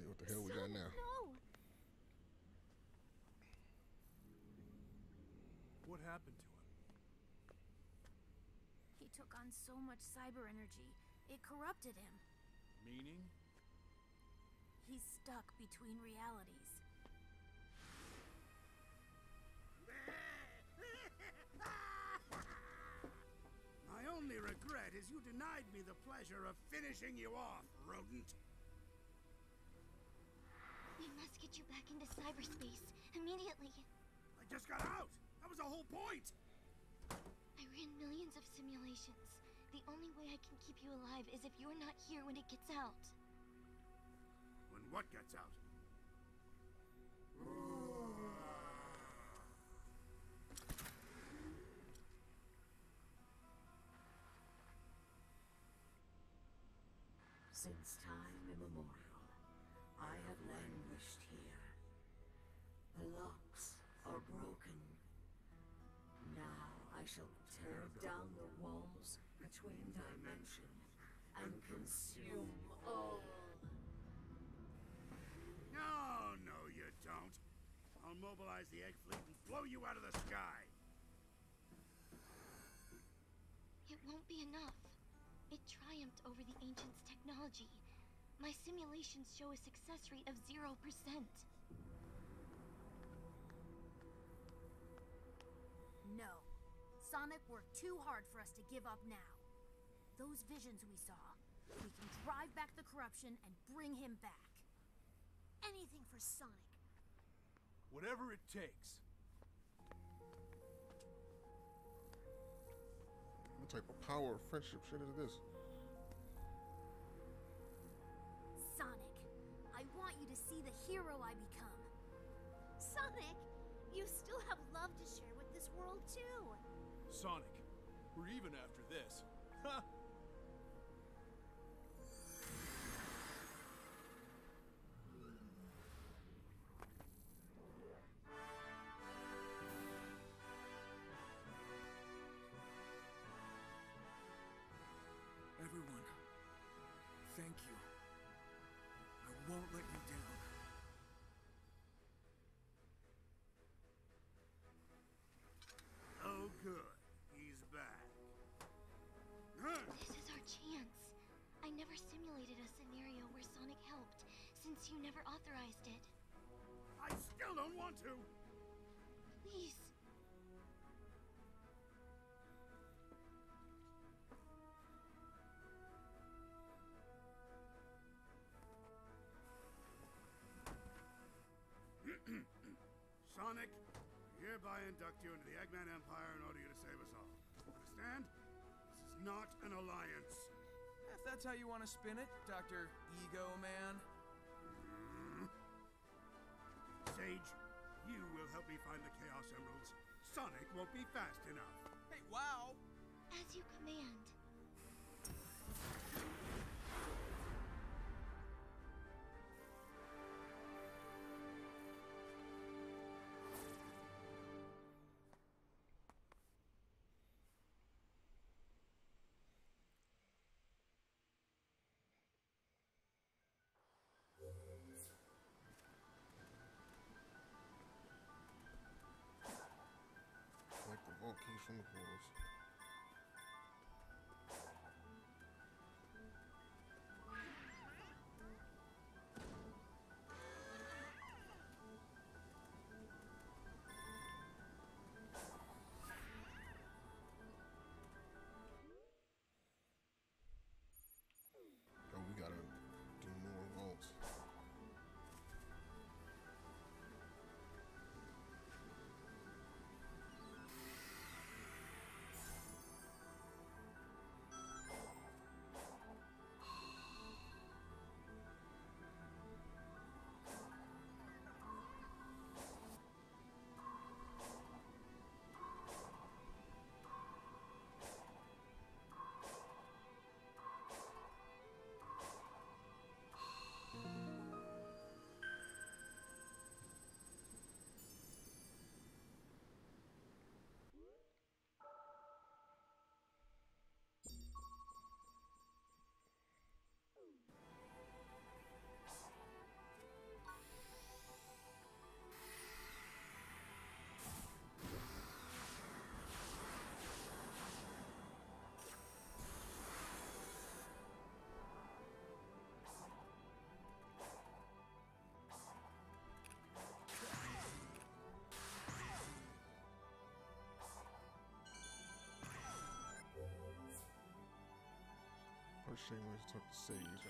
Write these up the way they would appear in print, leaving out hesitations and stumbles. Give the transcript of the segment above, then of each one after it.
see what the hell we got now. No! What happened to him? He took on so much cyber energy, it corrupted him. Meaning? He's stuck between realities. My only regret is you denied me the pleasure of finishing you off, rodent. We must get you back into cyberspace immediately. I just got out! That was the whole point! I ran millions of simulations. The only way I can keep you alive is if you're not here when it gets out. When what gets out? Since time immemorial, I have languished here. The locks are broken. Now I shall tear down the walls between dimensions and consume all. No, no you don't. I'll mobilize the egg fleet and blow you out of the sky. It won't be enough. It triumphed over the Ancients' technology. My simulations show a success rate of 0%. No. Sonic worked too hard for us to give up now. Those visions we saw, we can drive back the corruption and bring him back. Anything for Sonic. Whatever it takes. What type of power, friendship shit is this? Sonic, I want you to see the hero I become. Sonic, you still have love to share with this world too. Sonic, we're even after this. Ha! Everyone, thank you. I won't let you down. Oh, good. He's back. This is our chance. I never simulated a scenario where Sonic helped, since you never authorized it. I still don't want to! Please. Sonic, I hereby induct you into the Eggman Empire and order you to save us all. Understand? This is not an alliance. If that's how you want to spin it, Dr. Ego Man. Sage, you will help me find the Chaos Emeralds. Sonic won't be fast enough. Hey, wow! As you command. Like the vault keys from the pools. Oh, we gotta do more vaults. First thing was to talk to Sage.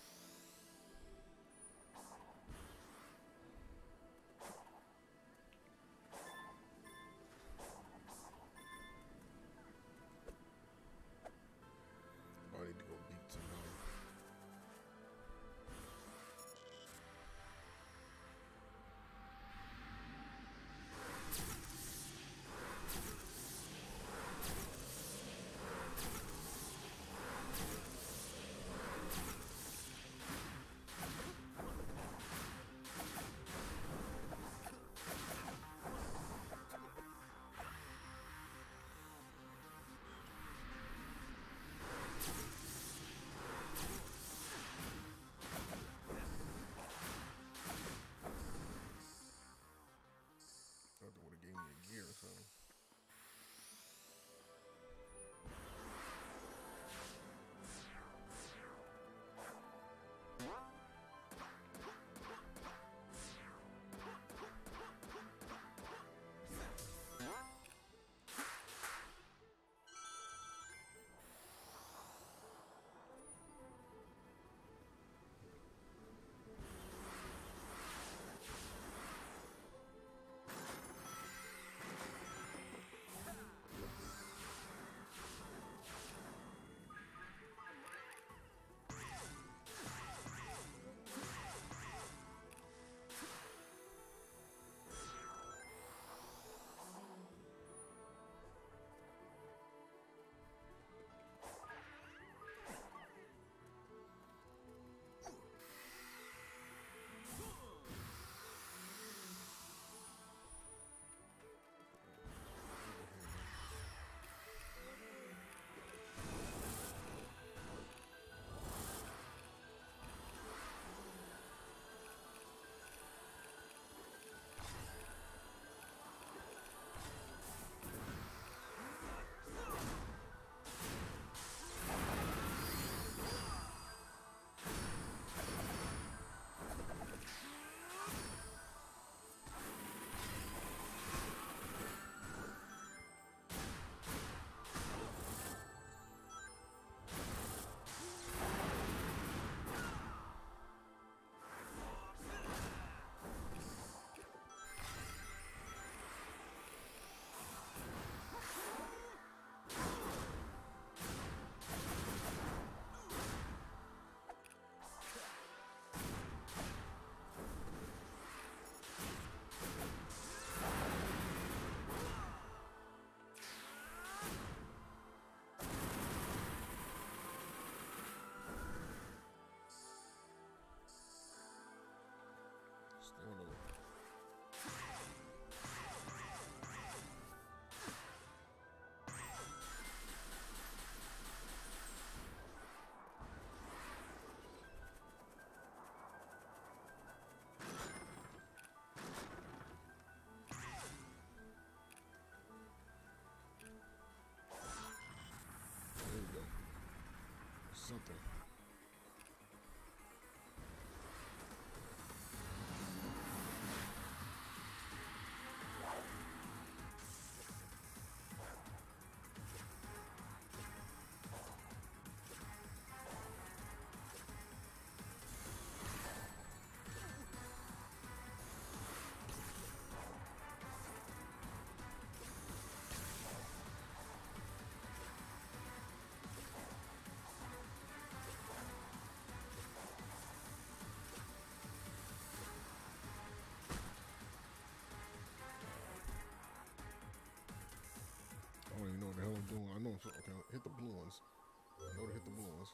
I need to go beat somebody. Something. I don't even know what the hell I'm doing. I know. Okay, hit the blue ones. I know to hit the blue ones.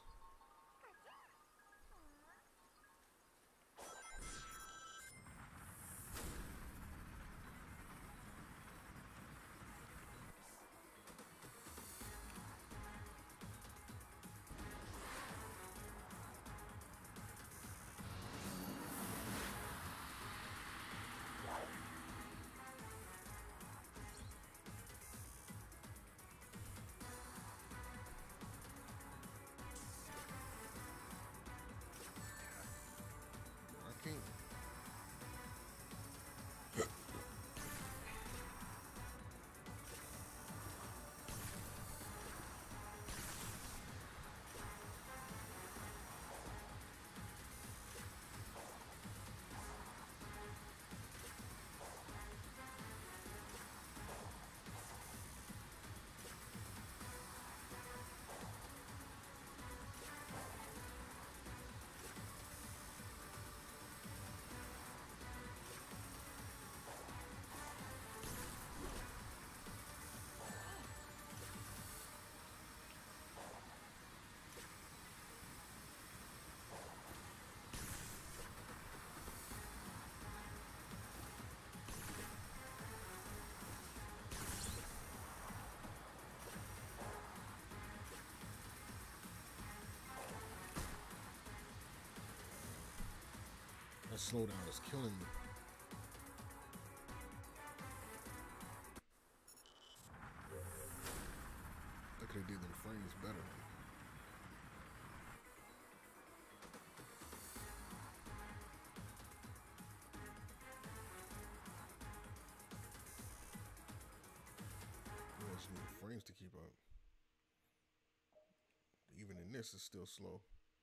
slowdown is killing me. I could have did them frames better. I just need the frames to keep up. Even in this, it's still slow.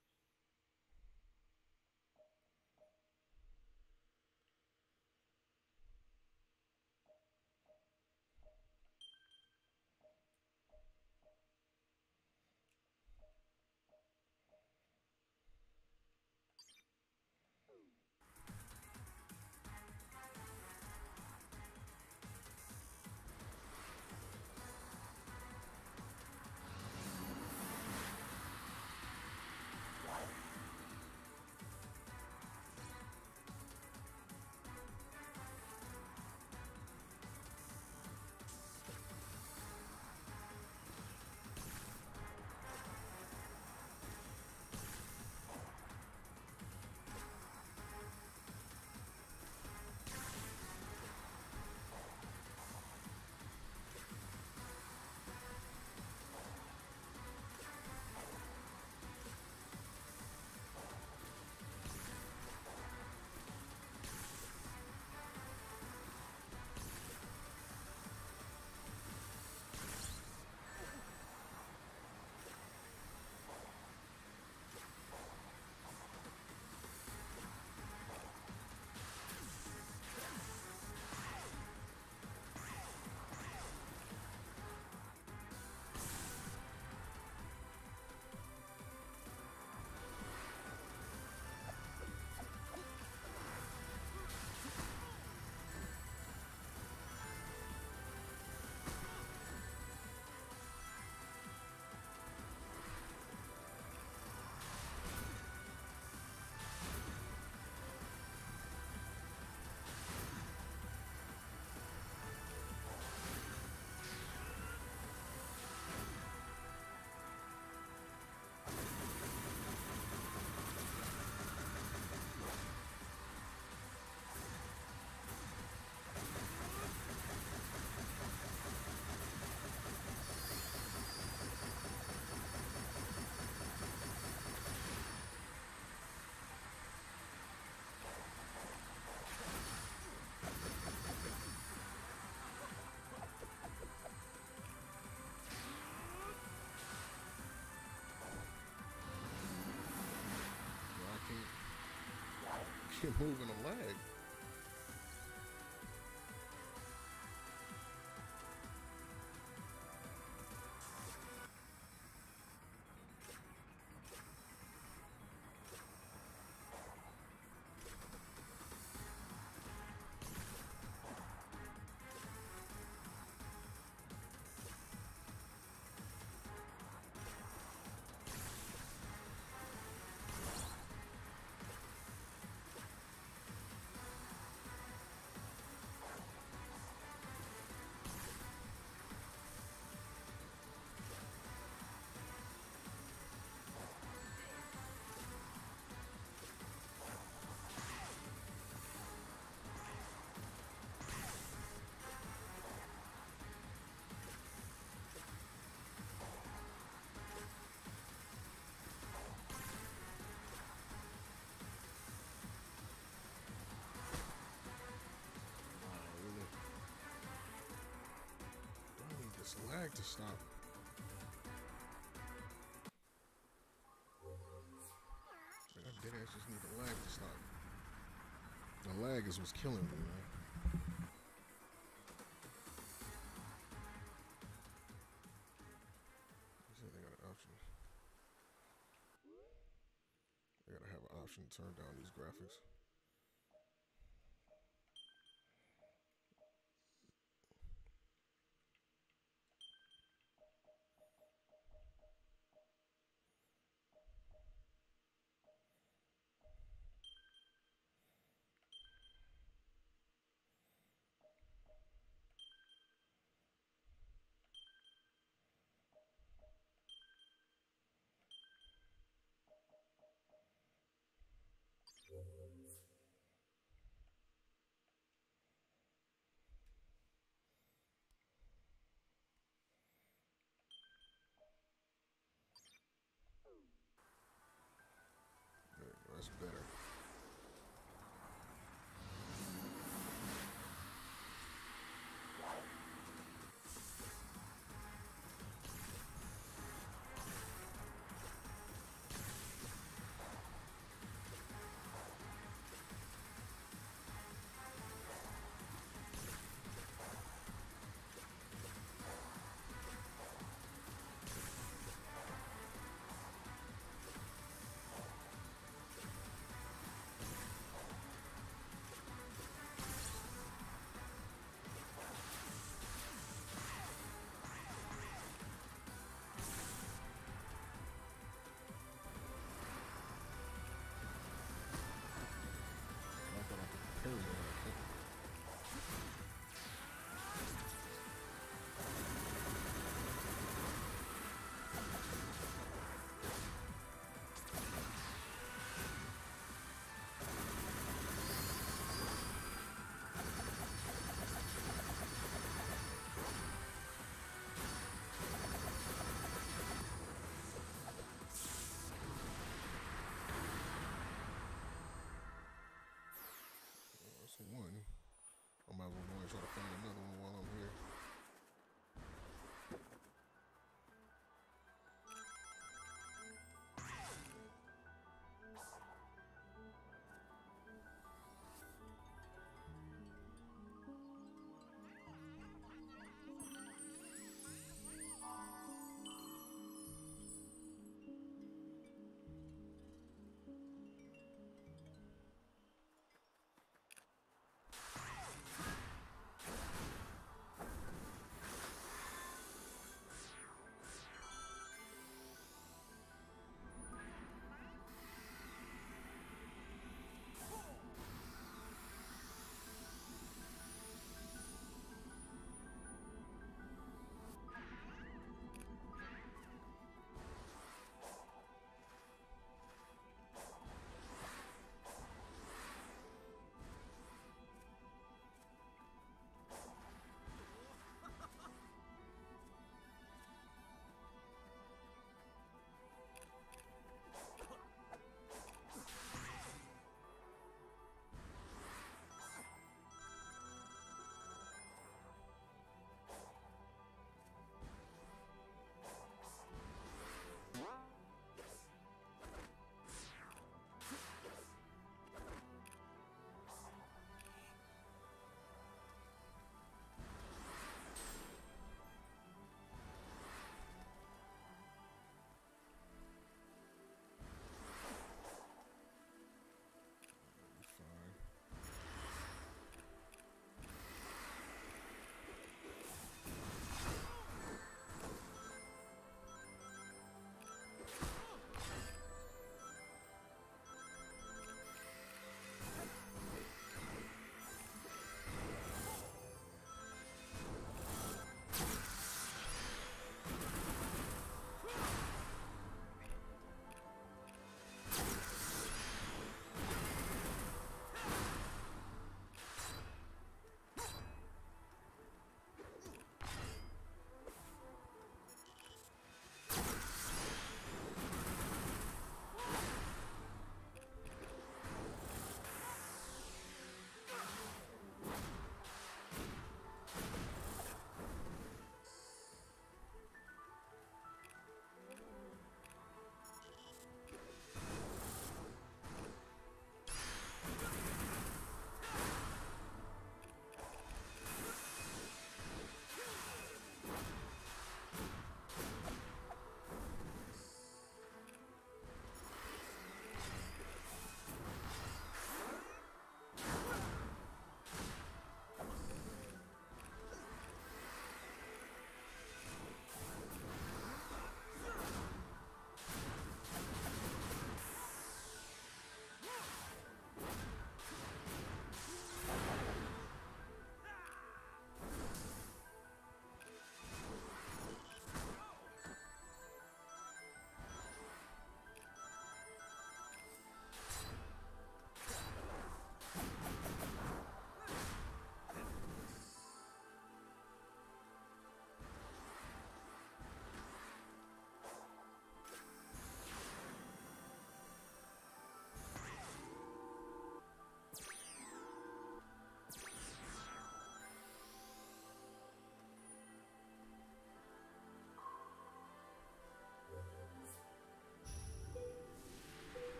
Keep moving a leg. Lag to stop. I did just need the lag to stop. The lag is what's killing me, man. They got an option. They gotta have an option to turn down these graphics. was better.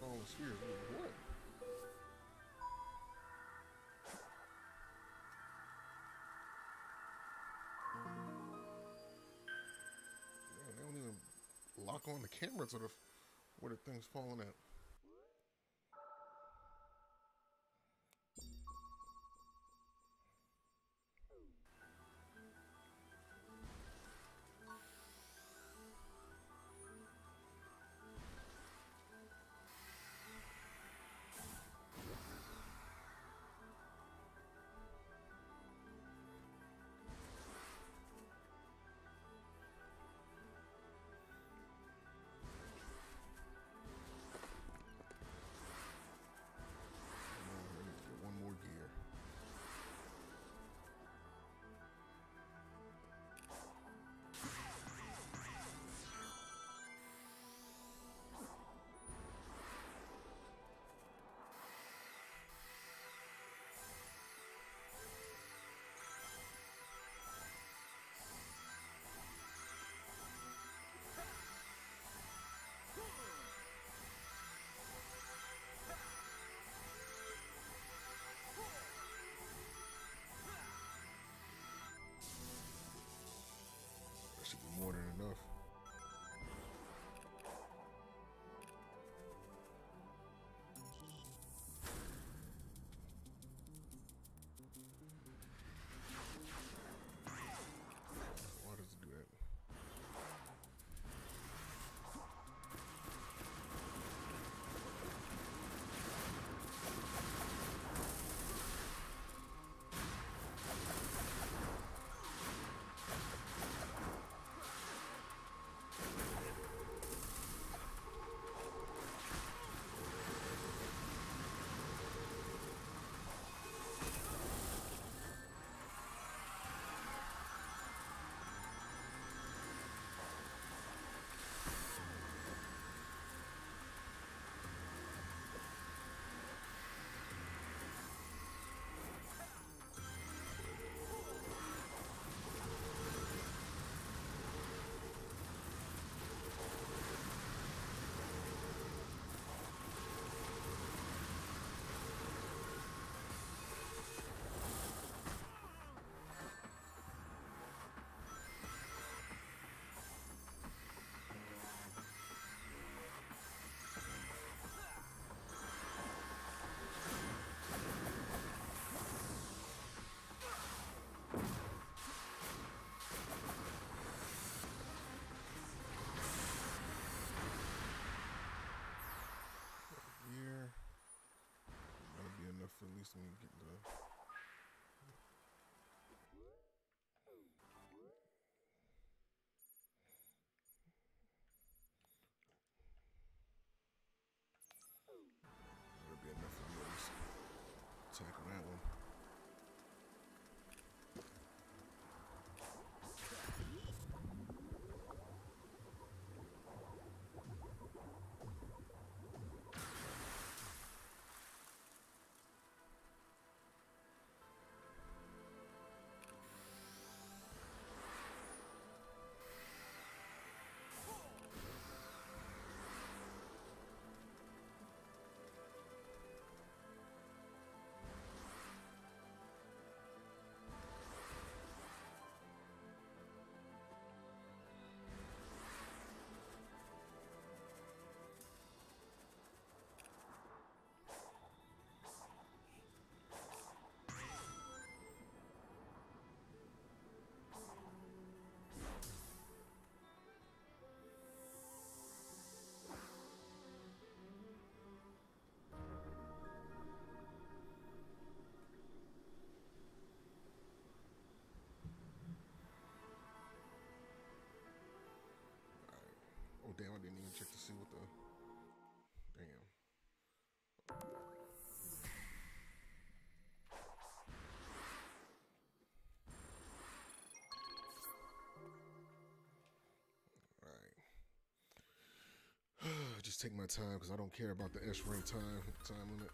falling spheres. What? Yeah, they don't even lock on the camera to the where the thing's falling at. One more gear. That should be more than enough. Why does it do that? Gear. That'll be enough for at least when you get the. That'll be enough for me at least tackle that one. Oh damn, I didn't even check to see what the damn. Alright. Just take my time because I don't care about the S-rank time limit.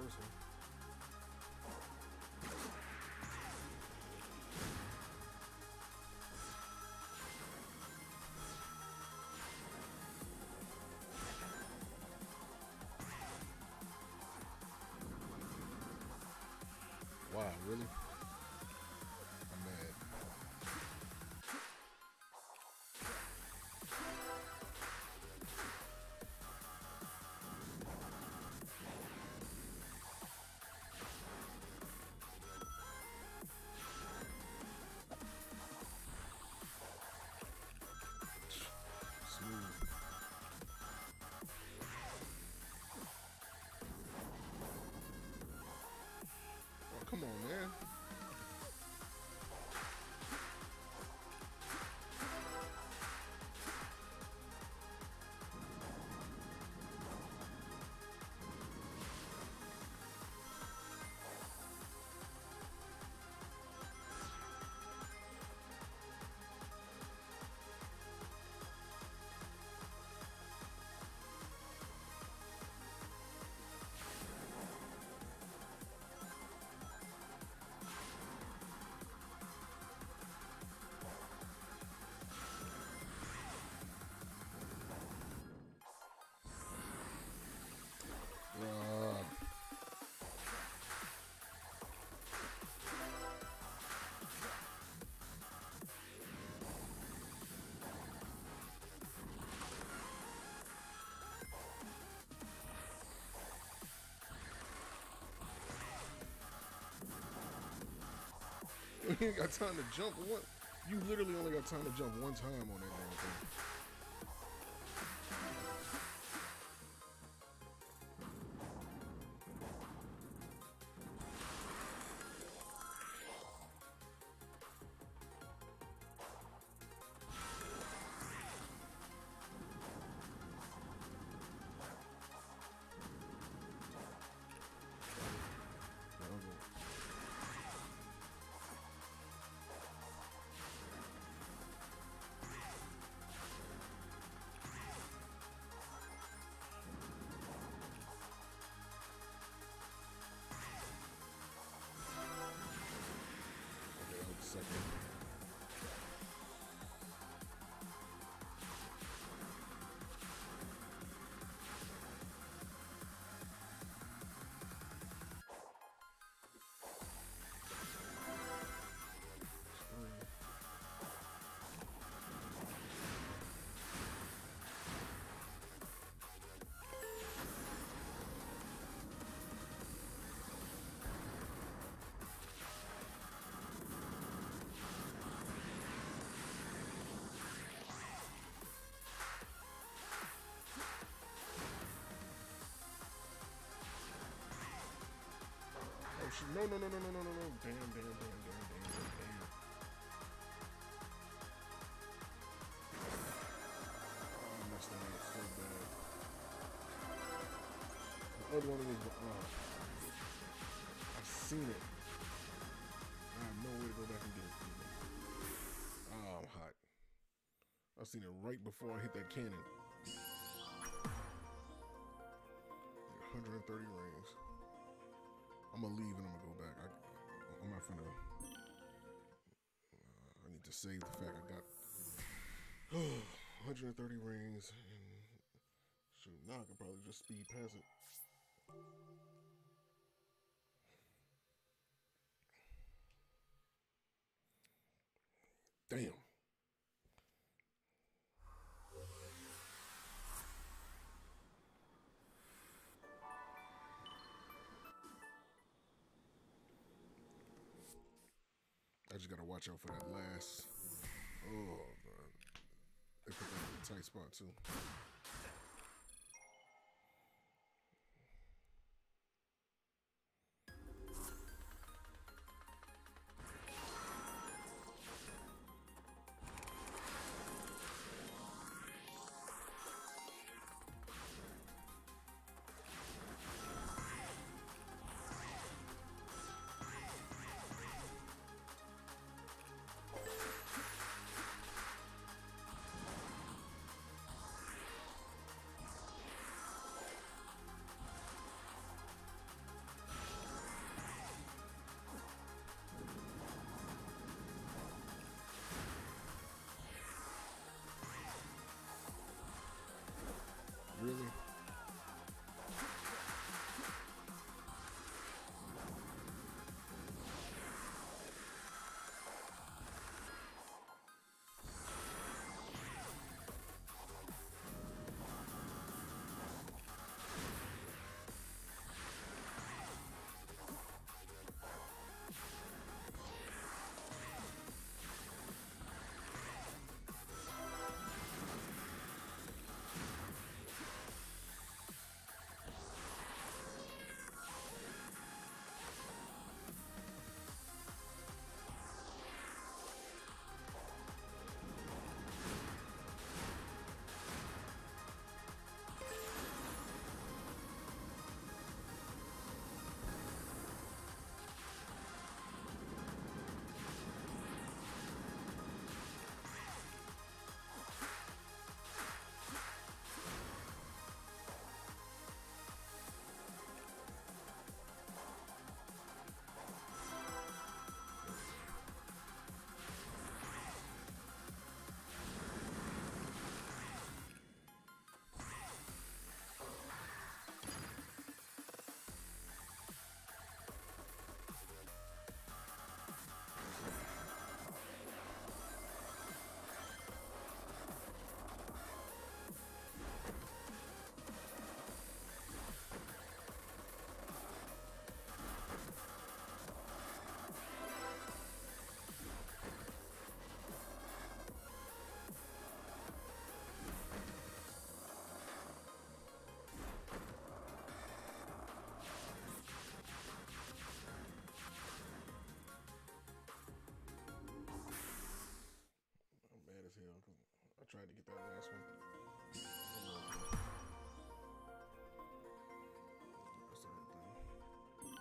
person. Wow, really? I'm mad. Smooth. Oh, come on, man. You ain't got time to jump. What? You literally only got time to jump one time on that damn thing. Oh shit! No! No! No! No! No! No! No! No! Damn! Damn! Damn! Damn! Damn! Damn! Damn! Oh, I messed that up so bad. The other one was. I've seen it. I have no way to go back and get it. Oh, I'm hot. I've seen it right before I hit that cannon. 130 rings. I'm gonna leave and I'm gonna go back. I'm not finna. I need to save the fact I got 130 rings, and shoot, now I can probably just speed past it. Damn. I just gotta watch out for that last. Oh, man. They put that in a tight spot too. tried to get that last one. That's everything.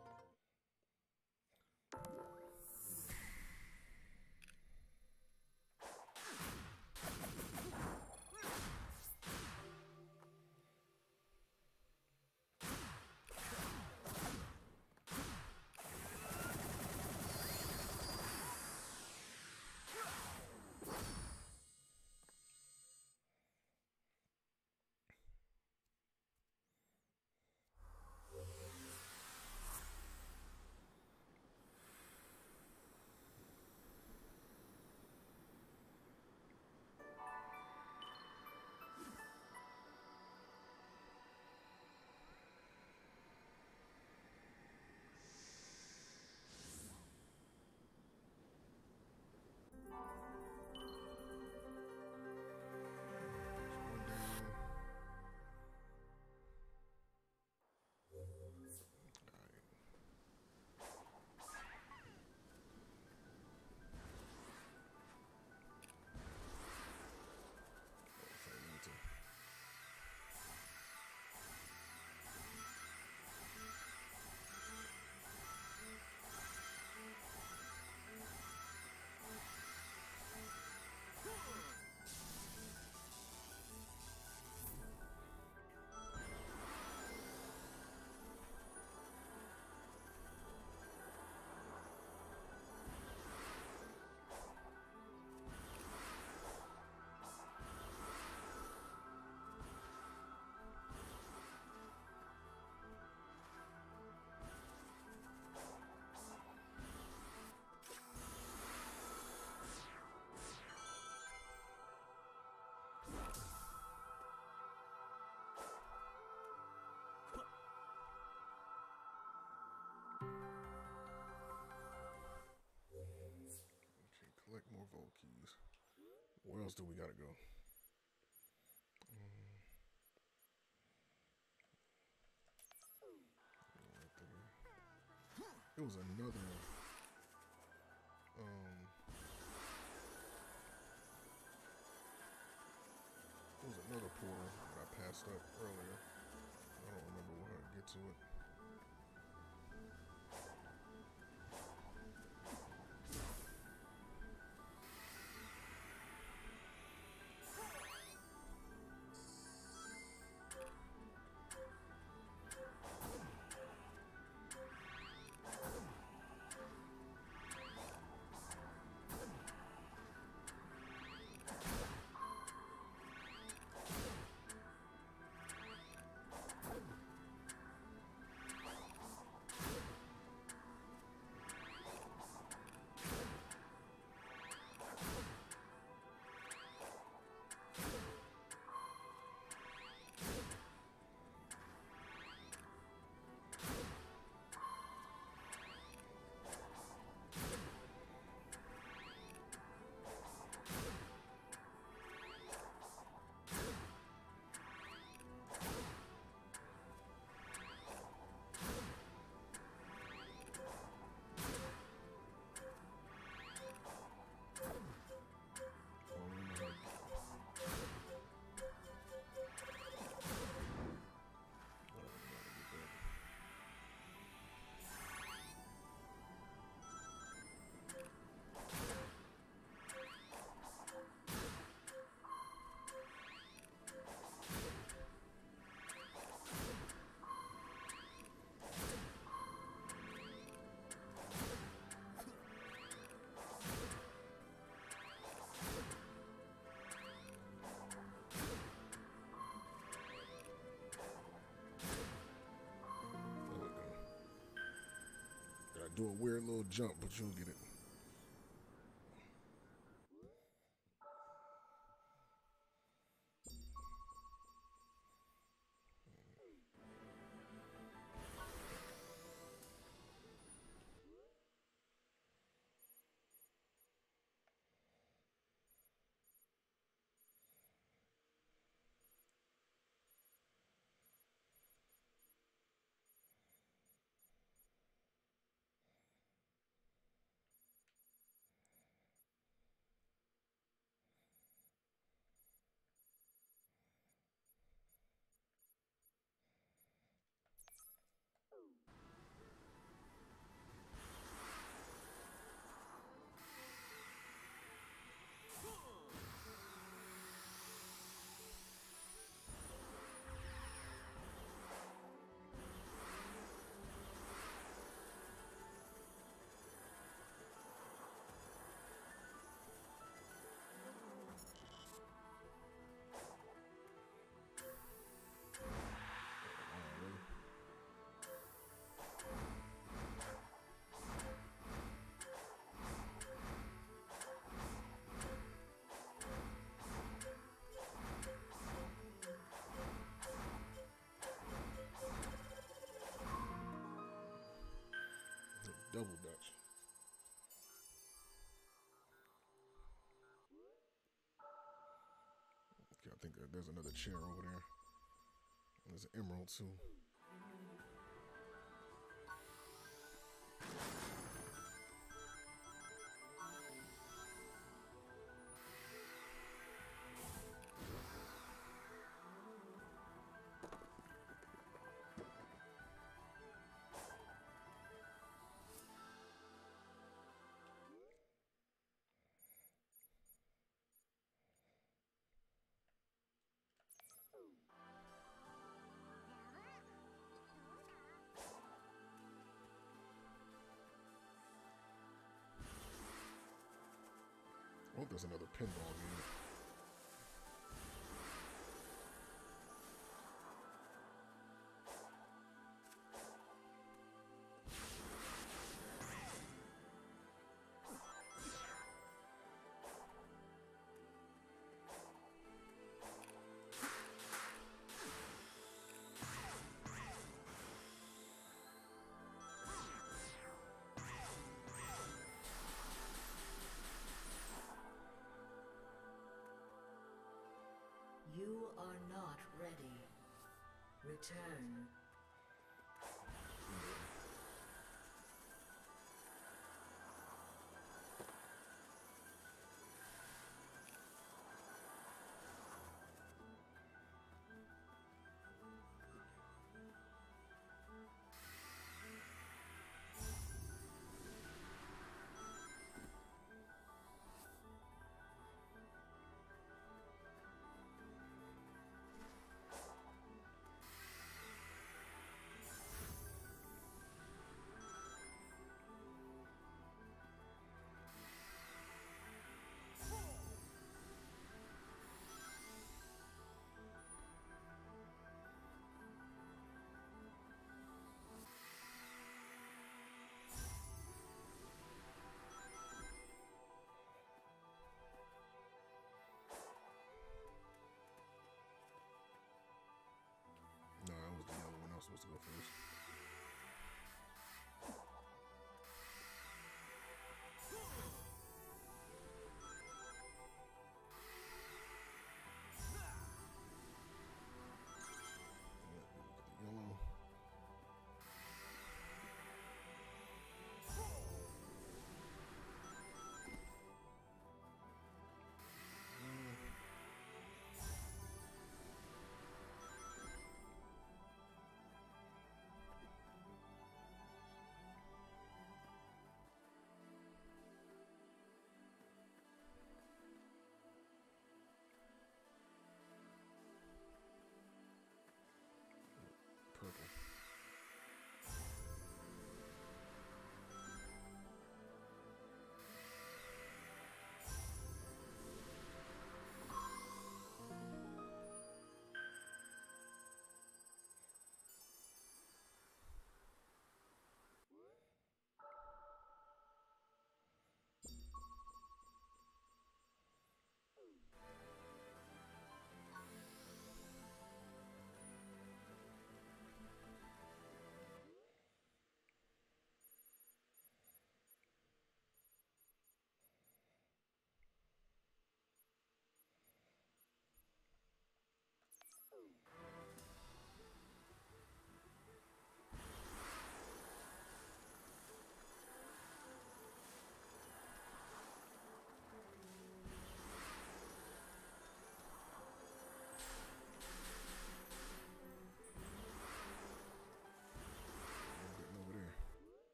Collect more Volt keys. Where else do we gotta go? It was another. It was another portal that I passed up earlier. I don't remember how to get to it. Do a weird little jump, but you'll get it. double dutch. Okay, I think there's another chair over there. There's an emerald too. I hope there's another pinball game. You are not ready. Return.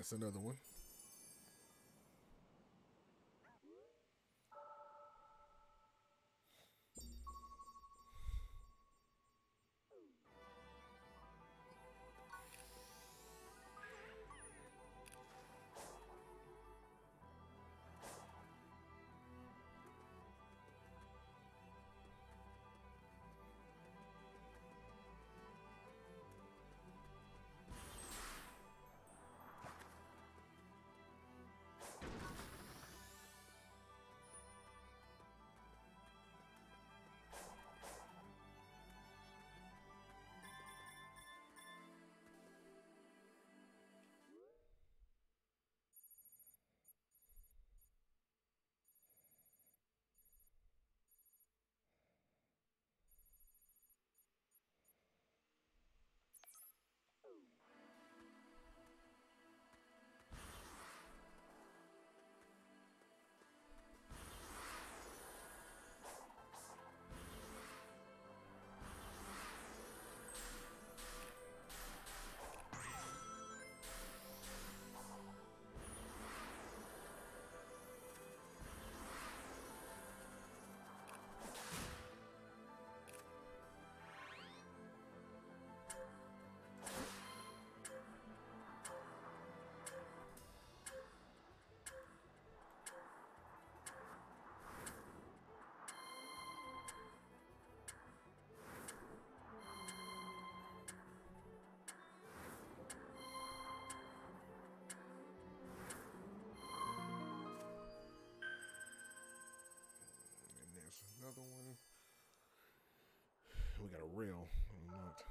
That's another one. And there's another one. We got a rail unlocked.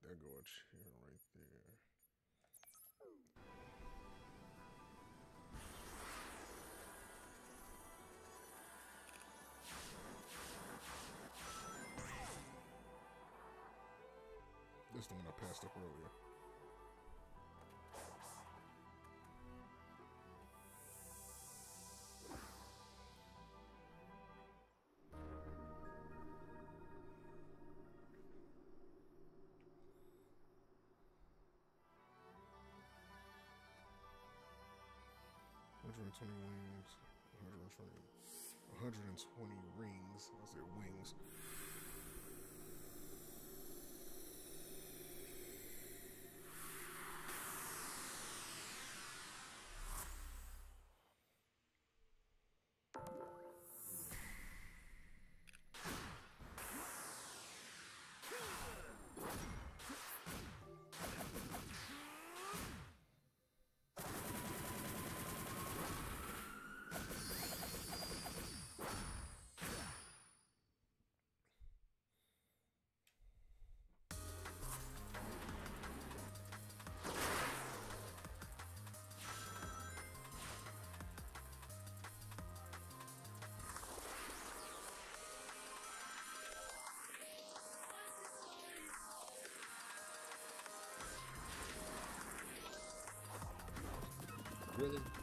There go a chair right there. This is the one I passed up earlier. $120 wings, 120 rings. I said wings. Really?